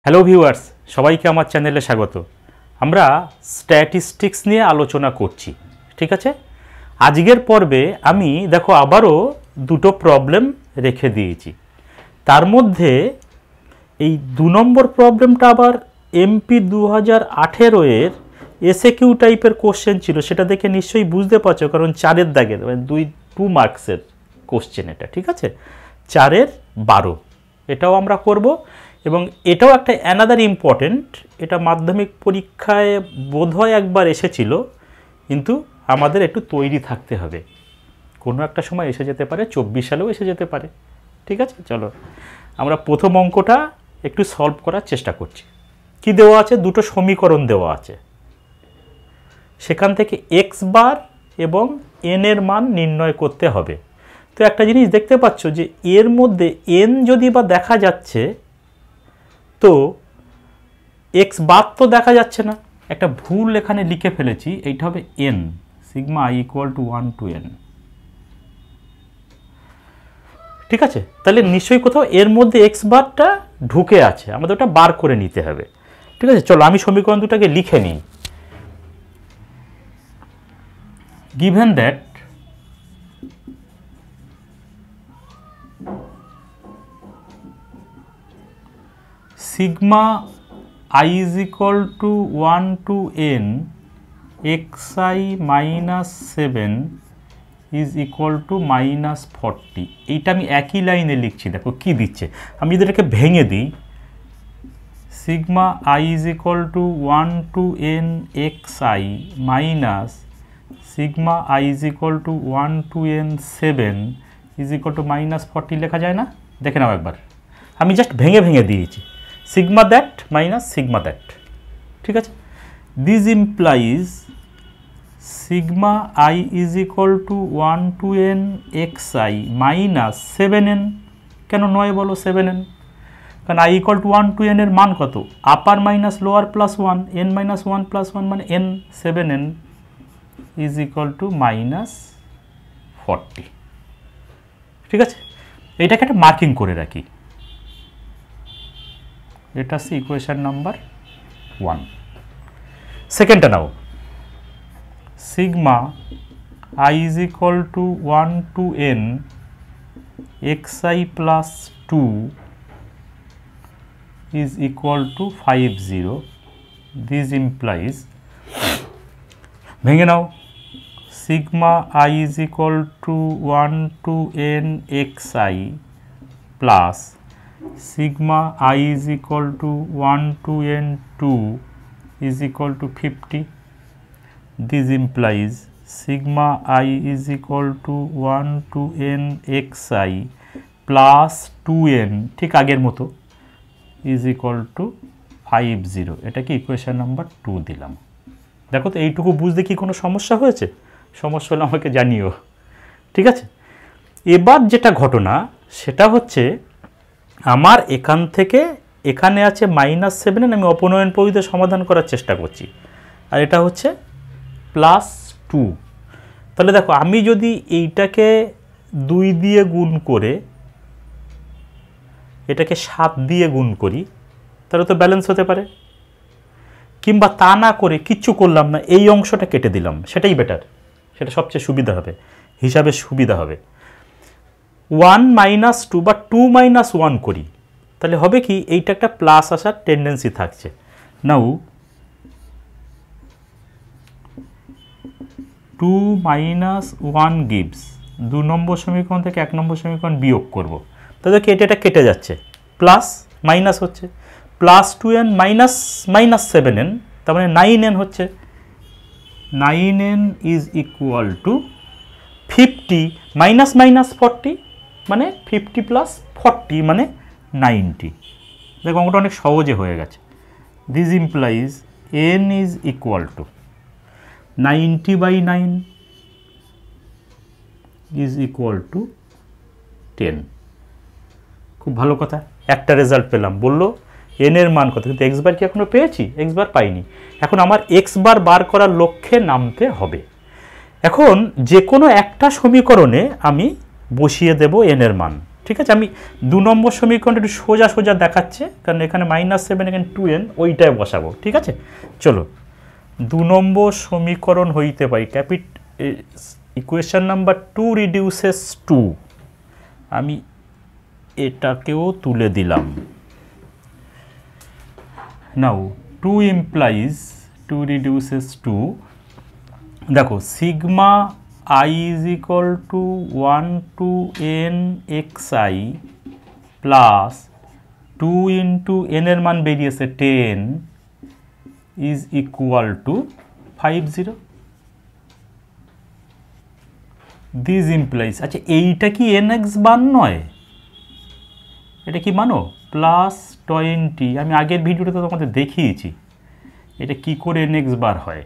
Hello viewers, সবাইকে আমার চ্যানেলে স্বাগত। আমরা স্ট্যাটিস্টিক্স নিয়ে আলোচনা করছি, ঠিক আছে। আজকের পর্বে আমি দেখো আবারও দুটো প্রবলেম রেখে দিয়েছি। তার মধ্যে এই 2 নম্বর প্রবলেমটা আবার এমপি 2018 এর এসএকিউ টাইপের কোশ্চেন ছিল। সেটা দেখে নিশ্চয়ই বুঝতে পারছো, কারণ 4-এর দাগের মানে 2 মার্কসের কোশ্চেন এটা, ঠিক আছে। 4-এর 12 এটাও আমরা করব। এবং এটাও একটা অ্যানাদার ইম্পর্টেন্ট, এটা মাধ্যমিক পরীক্ষায় বোধহয় একবার এসেছিল, কিন্তু আমাদের একটু তৈরি থাকতে হবে। কোনো একটা সময় এসে যেতে পারে, 24 সালেও এসে যেতে পারে, ঠিক আছে। চলো আমরা প্রথম অঙ্কটা একটু সলভ করার চেষ্টা করছি। কি দেওয়া আছে? দুটো সমীকরণ দেওয়া আছে, সেখান থেকে এক্স বার এবং এন এর মান নির্ণয় করতে হবে। তো একটা জিনিস দেখতে পাচ্ছ যে এর মধ্যে এন যদি বা দেখা যাচ্ছে, তো এক্স বার তো দেখা যাচ্ছে না। একটা ভুল এখানে লিখে ফেলেছি, এইটা হবে n, sigma i equal two 1 to n, ঠিক আছে। তাহলে নিশ্চয়ই কোথাও এর মধ্যে এক্স বারটা ঢুকে আছে, আমাদের ওটা বার করে নিতে হবে, ঠিক আছে। চলো আমি সমীকরণ দুটাকে লিখে নিই। given that sigma I is equal to 1 to n xi minus 7 is equal to minus 40। এইটা আমি একই লাইনে লিখছি, দেখো কি দিচ্ছে। আমি যদি এটাকে ভেঙে দিই, sigma I is equal to 1 to n xi minus sigma I is equal to 1 to n 7 is equal to minus 40 লেখা যায় না? দেখে নাও একবার, আমি জাস্ট ভেঙে ভেঙে দিয়েছি, sigma that minus sigma that, ঠিক আছে। This implies sigma i is equal two 1 to n xi minus 7n। কেন নয় বলো 7n? কারণ i equal to 1 to n এর মান কত? Upper minus lower plus 1, n minus 1 plus 1 মানে n, 7n is equal to minus 40, ঠিক আছে। এইটাকে একটা মার্কিং করে রাখি, এটা হচ্ছে ইকুয়েশন নাম্বার 1। সেকেন্ডটা নাও, sigma i is equal two 1 to n xi plus 2 is equal to 50। this implies, ভেঙে নাও, sigma i is equal two 1 to n xi প্লাস sigma I is equal to 1 to n 2 is equal to 50। this implies sigma I is equal to 1 to n xi plus 2n, ঠিক আগের মতো, is equal to 50। এটাকে equation number 2 দিলাম। দেখো তো এইটুকু বুঝতে কি কোনো সমস্যা হয়েছে? সমস্যা হলে আমাকে জানিও, ঠিক আছে। এবার যেটা ঘটনা সেটা হচ্ছে, আমার এখান থেকে এখানে আছে মাইনাস 7n, আমি অপনয়ন পদ্ধতিতে সমাধান করার চেষ্টা করছি, আর এটা হচ্ছে প্লাস 2। তাহলে দেখো আমি যদি এইটাকে 2 দিয়ে গুণ করে এটাকে 7 দিয়ে গুণ করি, তাহলে তো ব্যালেন্স হতে পারে। কিংবা তা না করে কিচ্ছু করলাম না, এই অংশটা কেটে দিলাম, সেটাই বেটার, সেটা সবচেয়ে সুবিধা হবে, হিসাবে সুবিধা হবে। 1 মাইনাস 2 বা 2 মাইনাস 1 করি, তাহলে হবে কি, এইটা একটা প্লাস আসার টেন্ডেন্সি থাকছে। নাও 2 মাইনাস 1 গিভস, 2 নম্বর সমীকরণ থেকে 1 নম্বর সমীকরণ বিয়োগ করব, তাহলে এটা কেটে যাচ্ছে, প্লাস মাইনাস হচ্ছে, plus 2n minus minus 7n, তার মানে 9n হচ্ছে। 9n is equal to 50 minus minus 40 মানে 50 প্লাস 40 মানে 90। দেখো অঙ্কটা অনেক সহজে হয়ে গেছে। This implies n is equal to 90/9 is equal to 10। খুব ভালো কথা, একটা রেজাল্ট পেলাম, বললো n এর মান কত, কিন্তু এক্স বার কি এখনো পেয়েছি? এক্স বার পাইনি। এখন আমার এক্স বার বার করার লক্ষ্যে নামতে হবে। এখন যে কোনো একটা সমীকরণে আমি বসিয়ে দেব n এর মান, ঠিক আছে, আমি 2 নম্বর সমীকরণটা একটু সোজা সোজা দেখাচ্ছে, কারণ এখানে -7 এখানে 2n ওইটায় বসাবো। ঠিক আছে, চলো 2 নম্বর সমীকরণ হইতে পারি ইকুয়েশন নাম্বার 2 রিডিউসেস 2, আমি এটাকেও তুলে দিলাম। নাও 2 ইমপ্লাইজ 2 রিডিউসেস 2, দেখো sigma I is equal to 1 to n xi plus 2 into n এর মান বেরিয়েছে 10 is equal to 50. This implies, আচ্ছা এইটা কি nx বার নয়, এটা কি মানো প্লাস 20, আমি আগের ভিডিওতে তোমাদের দেখিয়েছি এটা কি করে nx বার হয়।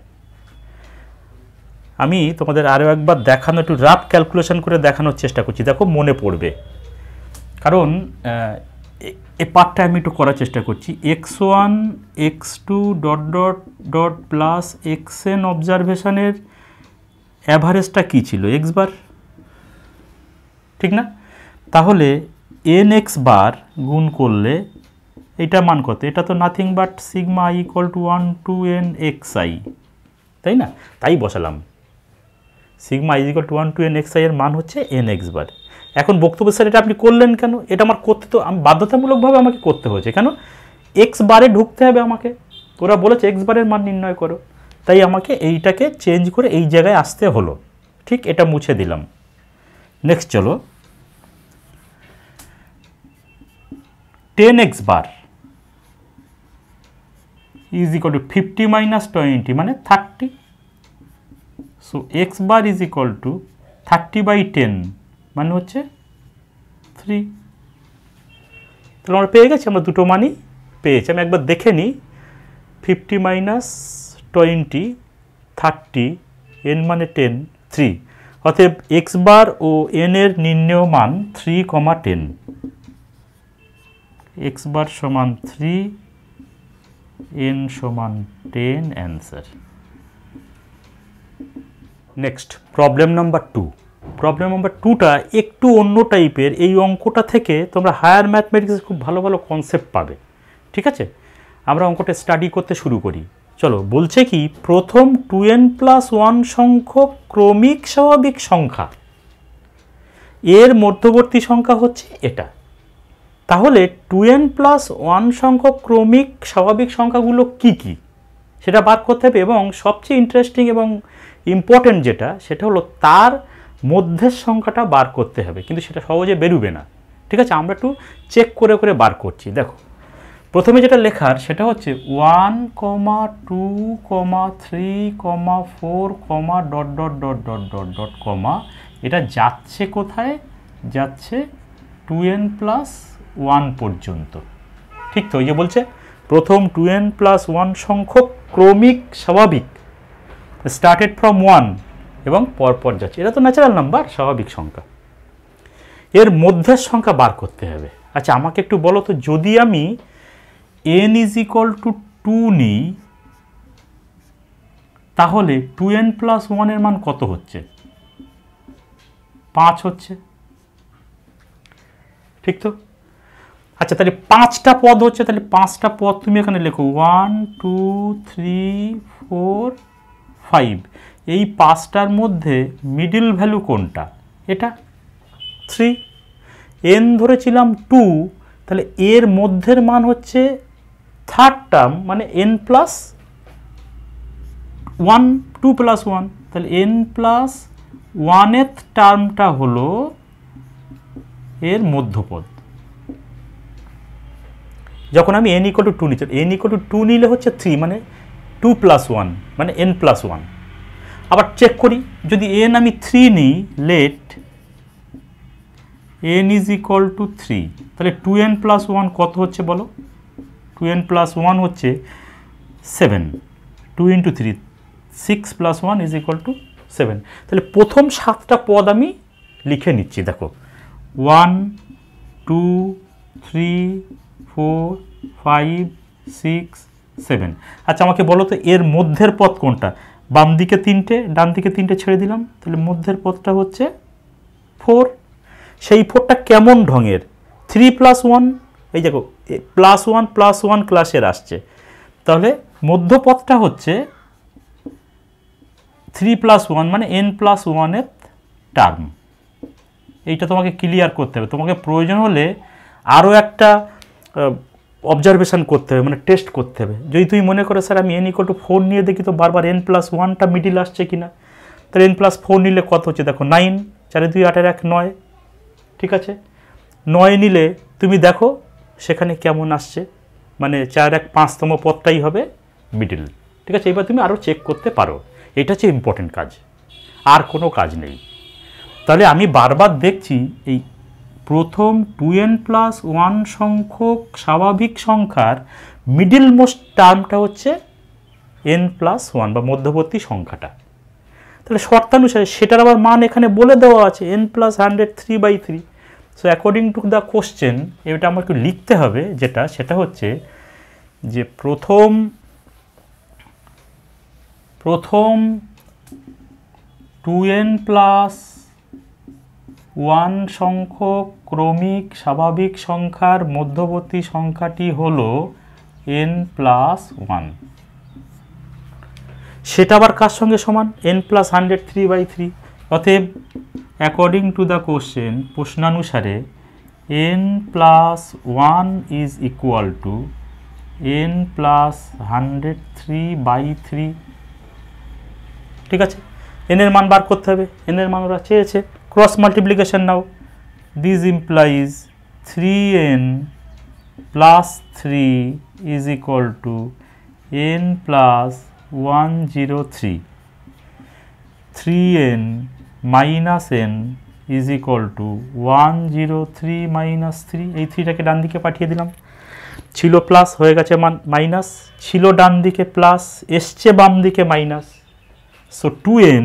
আমি তোমাদের আরও একবার দেখানো, একটু রাফ ক্যালকুলেশন করে দেখানোর চেষ্টা করছি, দেখো মনে পড়বে, কারণ এই পার্টটা আমি একটু করার চেষ্টা করছি। x1 x2 dot dot dot plus xn অবজারভেশনের অ্যাভারেজটা কী ছিল, x বার, ঠিক না? তাহলে nx বার গুণ করলে এটা মান কত, এটা তো nothing but sigma i equal to 1 to n xi, তাই না? তাই বসালাম sigma is equal two 1 to n xi এর মান হচ্ছে nx বার। এখন বক্তব্য স্যার এটা আপনি করলেন কেন, এটা আমার করতে তো আমি বাধ্যতামূলকভাবে আমাকে করতে হয়েছে, কেন x বারে ঢুকতে হবে আমাকে, ওরা বলেছে x বারের মান নির্ণয় করো, তাই আমাকে এইটাকে চেঞ্জ করে এই জায়গায় আসতে হলো। ঠিক, এটা মুছে দিলাম। নেক্সট চলো 10x bar is equal to 50 minus 20 মানে 30, so x bar is equal to 30/10 মানে হচ্ছে 3। তাহলে আমরা পেয়ে গেছি, আমরা দুটো মানই পেয়েছি। আমি একবার দেখে নিই, 50 minus 20 30, n মানে 10 3, অতএব x বার ও n এর নির্ণেয় মান 3, 10, x বার সমান 3, n সমান 10 answer. Next problem number 2। Problem number 2টা একটু অন্য টাইপের, এই অঙ্কটা থেকে তোমরা হায়ার ম্যাথমেটিক্সে খুব ভালো ভালো কনসেপ্ট পাবে। ঠিক আছে, আমরা অঙ্কটা স্টাডি করতে শুরু করি। চলো, বলছে কি প্রথম 2n+1 সংখ্যক ক্রমিক স্বাভাবিক সংখ্যা, এর মধ্যবর্তী সংখ্যা হচ্ছে এটা। তাহলে 2n+1 সংখ্যক ক্রমিক স্বাভাবিক সংখ্যাগুলো কি কি সেটা বার করতে হবে, এবং সবচেয়ে ইন্টারেস্টিং এবং ইম্পর্টেন্ট যেটা সেটা হলো তার মধ্যের সংখ্যাটা বার করতে হবে, কিন্তু সেটা সহজে বেরোবে না। ঠিক আছে, আমরা একটু চেক করে করে বার করছি। দেখো প্রথমে যেটা লেখার সেটা হচ্ছে 1, 2, 3, 4, dot dot dot dot dot dot comma, এটা যাচ্ছে কোথায়, যাচ্ছে 2n+1 পর্যন্ত। ঠিক তো, এই যে বলছে প্রথম 2n+1 সংখ্যক ক্রমিক স্বাভাবিক স্টার্টেড ফ্রম 1 এবং পরপর যাচ্ছে, এটা তো ন্যাচারাল নাম্বার, স্বাভাবিক সংখ্যা, এর মধ্যের সংখ্যা বার করতে হবে। আচ্ছা আমাকে একটু বলো তো, যদি আমি n ইজ ইকুয়াল টু 2 নিই, তাহলে 2n+1 এর মান কত হচ্ছে, 5 হচ্ছে, ঠিক তো? আচ্ছা তাহলে 5টা পদ হচ্ছে, তাহলে 5টা পদ তুমি এখানে লেখো 1, 2, 3, 4, 5, এই 5টার মধ্যে মিডল ভ্যালু কোনটা, এটা 3, n ধরেছিলাম 2, তাহলে এর মধ্যের মান হচ্ছে থার্ড টার্ম মানে n+1, 2+1, তাহলে n+1th টার্মটা হলো এর মধ্যপদ। যখন আমি n = 2 নিচ্ছি, n = 2 নিলে হচ্ছে 3 মানে 2+1 মানে n+1। আবার চেক করি, যদি n আমি 3 নিই, let n is equal to 3, তাহলে 2n+1 কত হচ্ছে বলো, 2n+1 হচ্ছে 7, 2 × 3 6 + 1 ইজ ইকুয়াল টু 7। তাহলে প্রথম 7টা পদ আমি লিখে নিচ্ছি, দেখো 1, 2, 3, 4, 5, 6, 7। আচ্ছা আমাকে বলো তো এর মধ্যের পদ কোনটা, বাম দিকে 3টে ডান দিকে 3টে ছেড়ে দিলাম, তাহলে মধ্যের পদটা হচ্ছে 4। সেই 4টা কেমন ঢঙের 3+1, এই দেখো +1+1 ক্লাসের আসছে, তাহলে মধ্যপদটা হচ্ছে 3+1 মানে n+1 টার্ম। এইটা তোমাকে ক্লিয়ার করতে হবে। তোমাকে প্রয়োজন হলে আরও একটা অবজারভেশন করতে হবে, মানে টেস্ট করতে হবে। যদি তুমি মনে করো স্যার আমি n=4 নিয়ে দেখি তো বারবার n+1টা মিডিল আসছে কিনা, তাহলে n+4 নিলে কত হচ্ছে দেখো 9, 4 2 8 1 9, ঠিক আছে। 9 নিলে তুমি দেখো সেখানে কেমন আসছে, মানে 4 1 5তম পদটাই হবে মিডিল, ঠিক আছে। এবার তুমি আরও চেক করতে পারো, এটা হচ্ছে ইম্পর্টেন্ট কাজ, আর কোনো কাজ নেই। তাহলে আমি বারবার দেখছি এই প্রথম 2n+1 সংখ্যক স্বাভাবিক সংখ্যার মিডিল মোস্ট টার্মটা হচ্ছে n+1 বা মধ্যবর্তী সংখ্যাটা। তাহলে শর্তানুসারে সেটার আবার মান এখানে বলে দেওয়া আছে n+103/3। So according to the question এটা আমাকে লিখতে হবে, সেটা হচ্ছে যে প্রথম 2n+1 সংখ্যক ক্রমিক স্বাভাবিক সংখ্যার মধ্যবর্তী সংখ্যাটি হল n+1। সেটা আবার কার সঙ্গে সমান n+103/3। অতএব অ্যাকর্ডিং টু দ্য কোশ্চেন, প্রশ্নানুসারে n+1 is equal to n+103/3, ঠিক আছে। n এর মান বার করতে হবে, n এর মান ওরা চেয়েছে, ক্রস মাল্টিপ্লিকেশন নাও। This implies 3n+3 is equal to n+103, 3n minus n is equal to 103 minus 3। এই 3টাকে ডান দিকে পাঠিয়ে দিলাম, ছিল প্লাস হয়ে গেছে মাইনাস, ছিল ডান দিকে প্লাস এসছে বাম দিকে minus. So 2n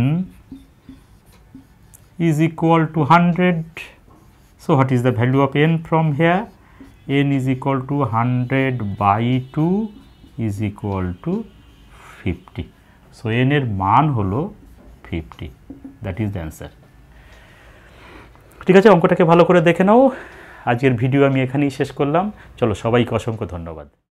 is equal to 100. So what is the value of n from here? n is equal to 100/2 is equal to 50. So n এর মান হলো 50. That is the answer. ঠিক আছে, অঙ্কটাকে ভালো করে দেখে নাও। আজকের ভিডিও আমি এখানেই শেষ করলাম। চলো, সবাইকে অসংখ্য ধন্যবাদ।